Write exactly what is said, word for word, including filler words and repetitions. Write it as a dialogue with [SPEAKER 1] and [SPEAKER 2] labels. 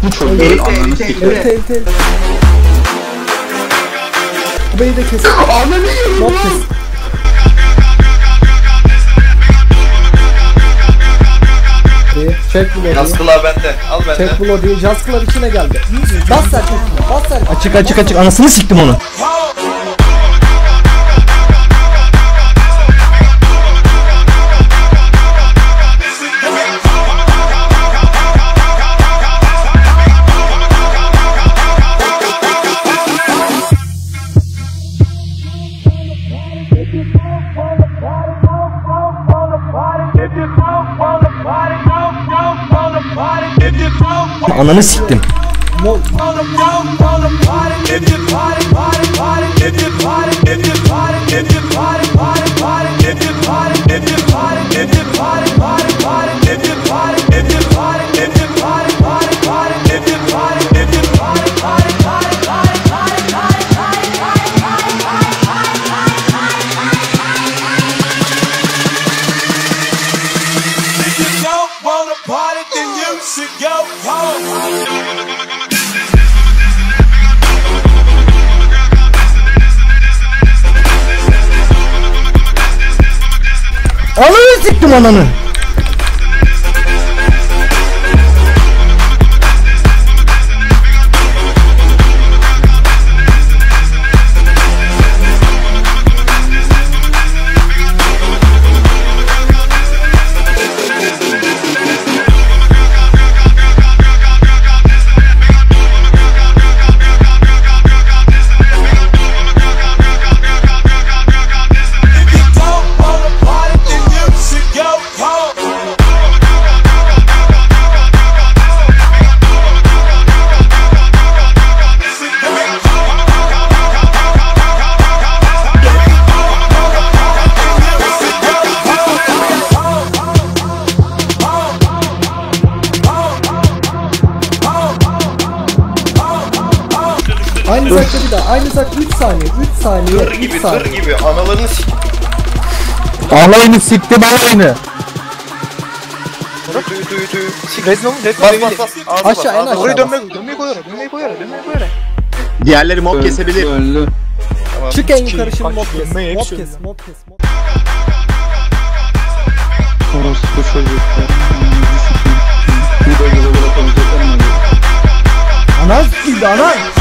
[SPEAKER 1] Bu çocuğun ananı siktir.
[SPEAKER 2] Evet evet evet. Kubeyi de kes.
[SPEAKER 1] Ananı yiyorum.
[SPEAKER 2] Mod kes. Çek Bloody.
[SPEAKER 3] Yaskılar bende. Al benden.
[SPEAKER 2] Çek Bloody. Jaskılar içine geldi. Bas sen. Bas sen.
[SPEAKER 4] Açık açık açık anasını siktim onu. Ananı siktim.
[SPEAKER 2] Mod.
[SPEAKER 4] Ananı siktim ananı.
[SPEAKER 2] Aynı zakta bir daha. Aynı zak üç saniye. üç saniye.
[SPEAKER 3] Tır gibi
[SPEAKER 2] üç saniye.
[SPEAKER 3] tır gibi. Analarını sik.
[SPEAKER 4] Alayını siktim alayını.
[SPEAKER 3] Tüy tüy tüy.
[SPEAKER 5] Redmon, Redmon
[SPEAKER 3] Bas
[SPEAKER 5] devili.
[SPEAKER 3] bas bas. Ağzı
[SPEAKER 2] Aşağı,
[SPEAKER 3] bas,
[SPEAKER 2] en
[SPEAKER 3] ağzı
[SPEAKER 2] aşağı.
[SPEAKER 3] bas.
[SPEAKER 5] Orayı dönme, dönmeyi koy oraya, dönmeyi koy oraya, dönmeyi koy oraya.
[SPEAKER 1] Diğerleri mob kesebilir.
[SPEAKER 4] Öldü.
[SPEAKER 3] Tamam.
[SPEAKER 2] Çık en yukarı şimdi
[SPEAKER 5] Kaç
[SPEAKER 2] mod kes.
[SPEAKER 5] dönme
[SPEAKER 2] Mod
[SPEAKER 5] hepsi
[SPEAKER 2] kes.
[SPEAKER 5] öldü.
[SPEAKER 2] Mod kes. Mod.
[SPEAKER 4] Orospu çocuklar. Bu da böyle bırakalım. Ana sikildi ana.